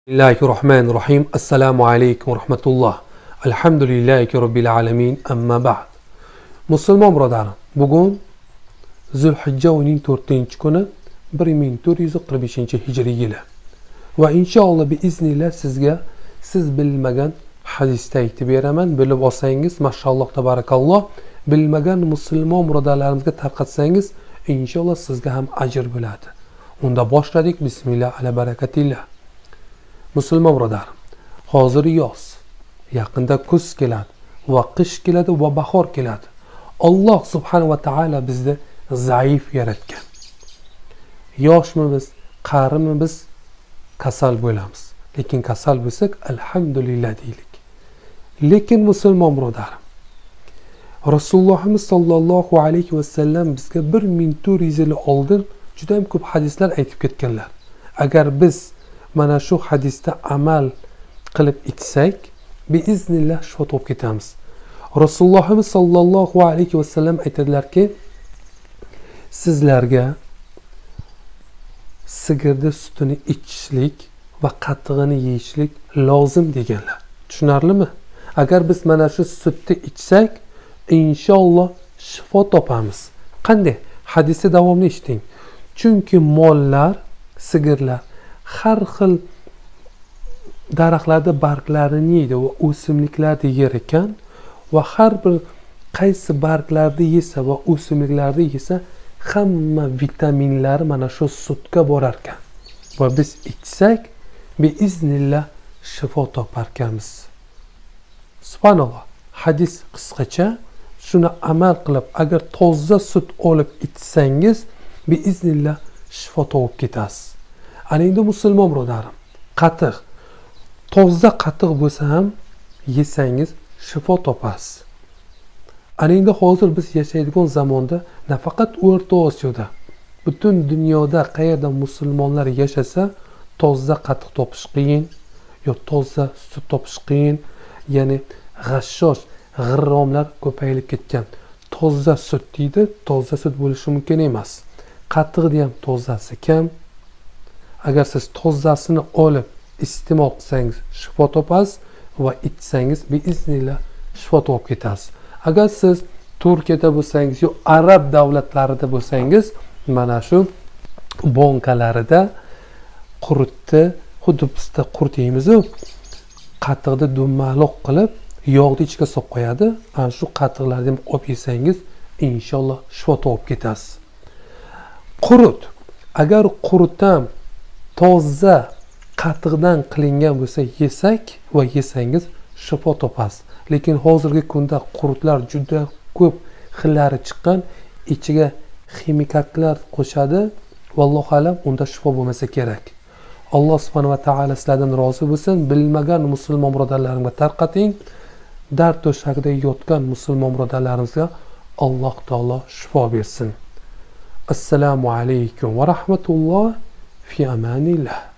Bismillahirrahmanirrahim. Assalamu alaykum wa rahmatulloh. Alhamdulillahi robbil alamin. Amma ba'd. Musulmon birodarim, bugun Zulhijja oyining 4-kuni 1445-hijriy yili. Va inshaalloh biiznillah sizga siz bilmagan hadisda aytib beraman. Bilib olsangiz, mashalloh tabarakalloh, bilmagan musulmon birodarlarimizga tarqatsangiz, inshaalloh sizga ham ajr bo'ladi. Unda boshladik. Bismillah ala barakatillah. Musulmon birodarim, hozir yoz, yaqinda kuz keladi va qish keladi va bahor keladi. Alloh subhanahu va taolo bizni zaif yaratgan. Yoshmi biz, qarimi biz kasal bo'lamiz. Lekin kasal bo'lsak, alhamdulillah deylik. Lekin musulmon birodarim, Rasulullohimiz sallallohu alayhi va sallam bizga 1400 yil oldin juda ham ko'p hadislar aytib ketganlar. Agar biz mana shu hadisda amal qilib ichsak, biiznillah shifo topib ketamiz. Rasulullohimiz sallallohu alayhi va sallam aytadilarki, sizlarga sigirni sutini ichishlik va qattig'ini yeyishlik lozim deganlar. Tushunarlimi? Agar biz mana shu sutni ichsak, inshaalloh shifo topamiz. Qanday? Hadisni davomini eshiting. Chunki mollar, sigirlar har xil daraxtlarda barglarini yeydi va o'simliklarni yer ekan, va har bir qaysi barglarni yesa va o'simliklarni yesa, hamma vitaminlari mana shu sutga borar ekan. Va biz ichsak, biiznillah shifo topar ekanmiz. Subhanalloh. Hadis qisqacha, shuni amal qilib, agar toza sut olib ichsangiz, biiznillah shifo topib ketasiz. Ana endi musulmon birodarim, qatiq, toza qatiq bo'lsa ham yesangiz shifo topasiz. Ana endi hozir biz yashaydigan zamonda nafaqat O'rta Osiyoda, butun dunyoda qayerda musulmonlar yashasa, toza qatiq topish qiyin, yo toza sut topish qiyin, ya'ni g'ashshosh, g'irromlar ko'payib ketgan. Toza sut deydi, toza sut bo'lishi mumkin emas. Qatiqning ham tozasi kam. Agar siz tozasini olib iste'mol qilsangiz shifo topasiz va ichsangiz biiznillah shifo topib ketasiz. Agar siz Turkiyada bo'lsangiz yo arab davlatlarida bo'lsangiz, mana shu bonkalarida quritni, xuddi bizda quritimiz-ku, qatiqni dumaloq qilib yog'ni ichiga solib qo'yadi. Ana shu qatiqlarni ham olib yesangiz, inshaalloh shifo topib ketasiz. Qurut, agar qurutdan toza qatiqdan qilingan bo'lsa yesak va yesangiz shifo topasiz. Lekin hozirgi kunda qurutlar juda ko'p xillari chiqqan, ichiga ximikatlar qo'shadi. Vallohu alam, unda shifo bo'lmasa kerak. Alloh subhanahu va taolo sizlardan rozi bo'lsin. Bilmagan musulmon birodarlarimga tarqating. Dard to'shagida yotgan musulmon birodarlarimizga Alloh taolo shifo bersin. Assalomu alaykum va rahmatulloh. Fi amanillah.